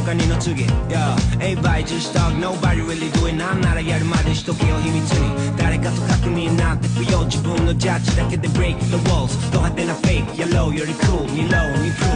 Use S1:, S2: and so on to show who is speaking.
S1: 他人の次 Yeah, everybody just talk, nobody really do it なんならやるまでしとけよ秘密に誰かと確認なんて不要自分のジャッジだけで break the walls ド派手なフェイク Yellow より cool 2 low 2 proof